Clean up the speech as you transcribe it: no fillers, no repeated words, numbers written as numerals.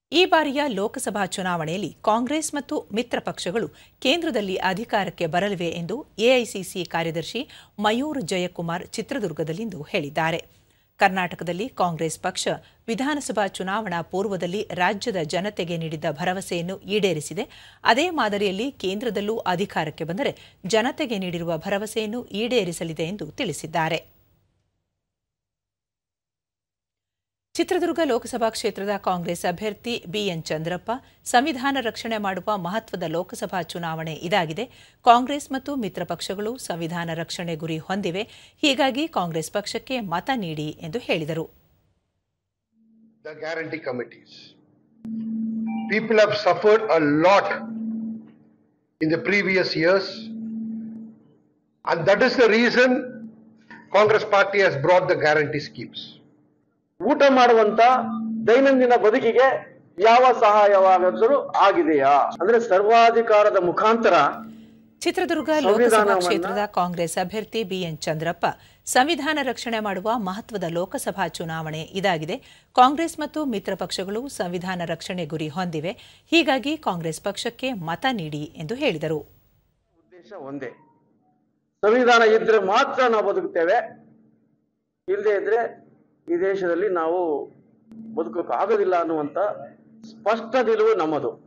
ಈ ಬಾರಿಯ ಲೋಕಸಭಾ ಚುನಾವಣೆಯಲ್ಲಿ ಕಾಂಗ್ರೆಸ್ ಮತ್ತು ಮಿತ್ರ ಪಕ್ಷಗಳು ಕೇಂದ್ರದಲ್ಲಿ ಅಧಿಕಾರಕ್ಕೆ ಬರಲಿವೆ ಎಂದು ಎಐಸಿಸಿ ಕಾರ್ಯದರ್ಶಿ ಮಯೂರ್ ಜಯಕುಮಾರ್ ಚಿತ್ರದುರ್ಗದಲ್ಲಿಂದು ಹೇಳಿದ್ದಾರೆ. ಕರ್ನಾಟಕದಲ್ಲಿ ಕಾಂಗ್ರೆಸ್ ಪಕ್ಷ ವಿಧಾನಸಭಾ ಚುನಾವಣಾ ಪೂರ್ವದಲ್ಲಿ ರಾಜ್ಯದ ಜನತೆಗೆ ನೀಡಿದ್ದ ಭರವಸೆಯನ್ನು ಈಡೇರಿಸಿದೆ. ಅದೇ ಮಾದರಿಯಲ್ಲಿ ಕೇಂದ್ರದಲ್ಲೂ ಅಧಿಕಾರಕ್ಕೆ ಬಂದರೆ ಜನತೆಗೆ ನೀಡಿರುವ ಭರವಸೆಯನ್ನು ಈಡೇರಿಸಲಿದೆ ಎಂದು ತಿಳಿಸಿದ್ದಾರೆ. ಚಿತ್ರದುರ್ಗ ಲೋಕಸಭಾ ಕ್ಷೇತ್ರದ ಕಾಂಗ್ರೆಸ್ ಅಭ್ಯರ್ಥಿ ಬಿಎನ್ ಚಂದ್ರಪ್ಪ, ಸಂವಿಧಾನ ರಕ್ಷಣೆ ಮಾಡುವ ಮಹತ್ವದ ಲೋಕಸಭಾ ಚುನಾವಣೆ ಇದಾಗಿದೆ. ಕಾಂಗ್ರೆಸ್ ಮತ್ತು ಮಿತ್ರ ಪಕ್ಷಗಳು ಸಂವಿಧಾನ ರಕ್ಷಣೆ ಗುರಿ ಹೊಂದಿವೆ. ಹೀಗಾಗಿ ಕಾಂಗ್ರೆಸ್ ಪಕ್ಷಕ್ಕೆ ಮತ ನೀಡಿ ಎಂದು ಹೇಳಿದರು. The guarantee committees. People have suffered a lot in the previous years, and that is the reason Congress party has brought the guarantee schemes. ಊಟ ಮಾಡುವಂತ ದೈನಂದಿನ ಬದುಕಿಗೆ ಯಾವ ಸಹಾಯವಾದರೂ ಆಗಿದೆಯಾ ಅಂದ್ರೆ ಸರ್ವಾಧಿಕಾರದ ಮುಖಾಂತರ. ಚಿತ್ರದುರ್ಗ ಲೋಕಸಭಾ ಕ್ಷೇತ್ರದ ಕಾಂಗ್ರೆಸ್ ಅಭ್ಯರ್ಥಿ ಬಿಎನ್ ಚಂದ್ರಪ್ಪ, ಸಂವಿಧಾನ ರಕ್ಷಣೆ ಮಾಡುವ ಮಹತ್ವದ ಲೋಕಸಭಾ ಚುನಾವಣೆ ಇದಾಗಿದೆ. ಕಾಂಗ್ರೆಸ್ ಮತ್ತು ಮಿತ್ರ ಪಕ್ಷಗಳು ಸಂವಿಧಾನ ರಕ್ಷಣೆ ಗುರಿ ಹೊಂದಿವೆ. ಹೀಗಾಗಿ ಕಾಂಗ್ರೆಸ್ ಪಕ್ಷಕ್ಕೆ ಮತ ನೀಡಿ ಎಂದು ಹೇಳಿದರು. ಉದ್ದೇಶ ಒಂದೇ, ಸಂವಿಧಾನ ಇದ್ರೆ ಮಾತ್ರ ನಾವು ಬದುಕುತ್ತೇವೆ, ಇಲ್ಲದೆ ಇದ್ರೆ ಈ ದೇಶದಲ್ಲಿ ನಾವು ಬದುಕೋಕೆ ಆಗೋದಿಲ್ಲ ಅನ್ನುವಂತ ಸ್ಪಷ್ಟ ನಿಲುವು ನಮ್ಮದು.